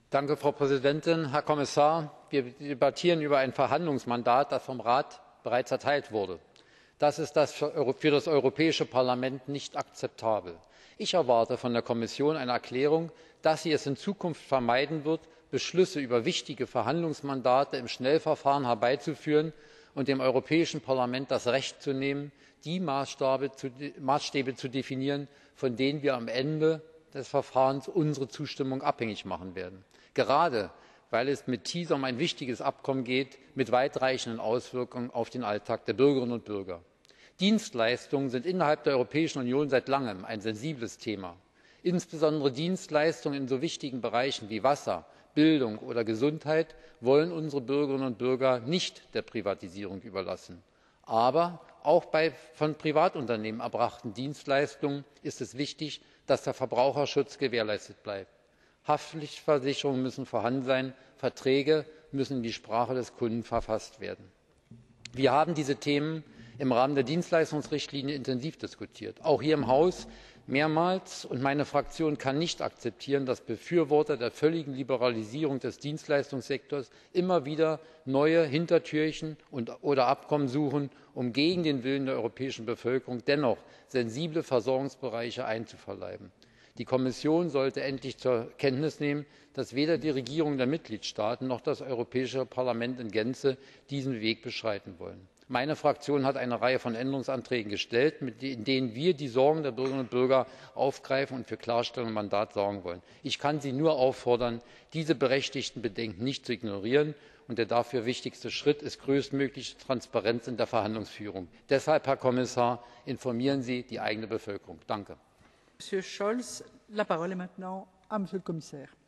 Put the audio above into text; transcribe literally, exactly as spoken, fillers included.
Frau Präsidentin, Herr Kommissar! Wir debattieren über ein Verhandlungsmandat, das vom Rat bereits erteilt wurde. Das ist für das Europäische Parlament nicht akzeptabel. Ich erwarte von der Kommission eine Erklärung, dass sie es in Zukunft vermeiden wird, Beschlüsse über wichtige Verhandlungsmandate im Schnellverfahren herbeizuführen und dem Europäischen Parlament das Recht zu nehmen, die Maßstäbe zu definieren, von denen wir am Ende des Verfahrens unsere Zustimmung abhängig machen werden, gerade weil es mit TiSA um ein wichtiges Abkommen geht mit weitreichenden Auswirkungen auf den Alltag der Bürgerinnen und Bürger. Dienstleistungen sind innerhalb der Europäischen Union seit langem ein sensibles Thema. Insbesondere Dienstleistungen in so wichtigen Bereichen wie Wasser, Bildung oder Gesundheit wollen unsere Bürgerinnen und Bürger nicht der Privatisierung überlassen. Aber auch bei von Privatunternehmen erbrachten Dienstleistungen ist es wichtig, dass der Verbraucherschutz gewährleistet bleibt. Haftpflichtversicherungen müssen vorhanden sein, Verträge müssen in die Sprache des Kunden verfasst werden. Wir haben diese Themen im Rahmen der Dienstleistungsrichtlinie intensiv diskutiert, auch hier im Haus mehrmals, und meine Fraktion kann nicht akzeptieren, dass Befürworter der völligen Liberalisierung des Dienstleistungssektors immer wieder neue Hintertürchen oder Abkommen suchen, um gegen den Willen der europäischen Bevölkerung dennoch sensible Versorgungsbereiche einzuverleiben. Die Kommission sollte endlich zur Kenntnis nehmen, dass weder die Regierungen der Mitgliedstaaten noch das Europäische Parlament in Gänze diesen Weg beschreiten wollen. Meine Fraktion hat eine Reihe von Änderungsanträgen gestellt, in denen wir die Sorgen der Bürgerinnen und Bürger aufgreifen und für Klarstellung im Mandat sorgen wollen. Ich kann Sie nur auffordern, diese berechtigten Bedenken nicht zu ignorieren, und der dafür wichtigste Schritt ist größtmögliche Transparenz in der Verhandlungsführung. Deshalb, Herr Kommissar, informieren Sie die eigene Bevölkerung. Danke. Monsieur Scholz, la parole est maintenant à Monsieur le Commissaire.